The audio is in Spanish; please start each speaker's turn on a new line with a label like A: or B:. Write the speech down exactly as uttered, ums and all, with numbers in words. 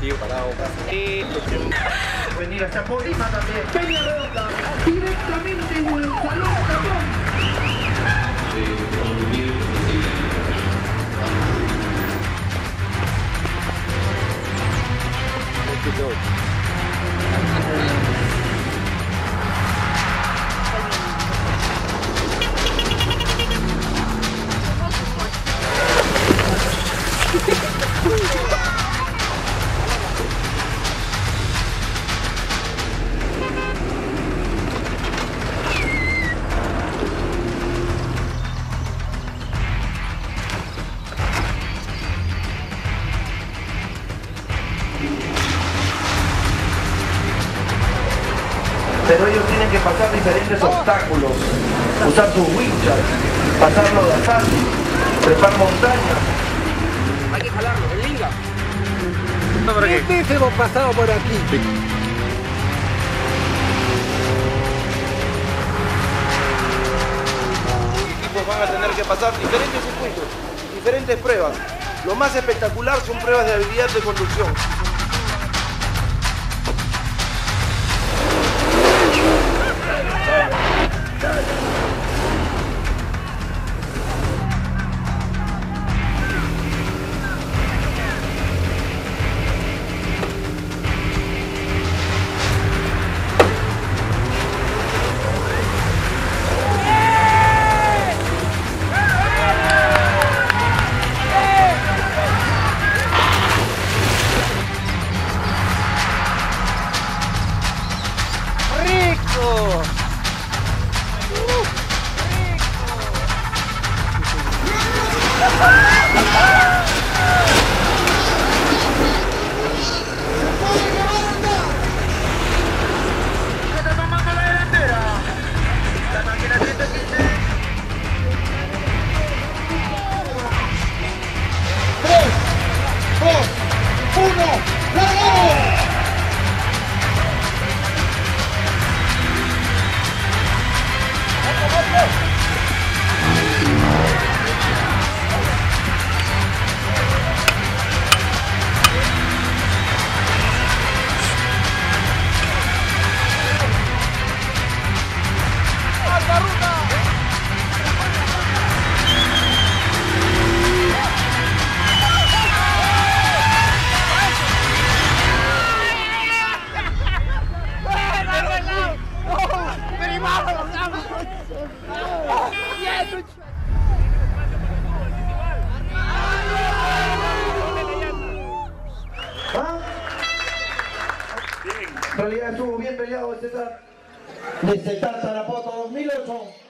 A: Diego Parado. Y...
B: venir hasta Polima también. Peña Redonda, directamente en el Salón Japón. Pero ellos tienen que pasar diferentes obstáculos, usar sus winchas, pasarlo de asalto, trepar montañas.
A: Hay que jalarlo, el linga.
C: ¿Qué veces hemos pasado por aquí?
A: Sí.
D: Los equipos van a tener que pasar diferentes circuitos, diferentes pruebas. Lo más espectacular son pruebas de habilidad de conducción.
B: En realidad estuvo bien peleado este T A R. Desde Tarapoto dos mil ocho.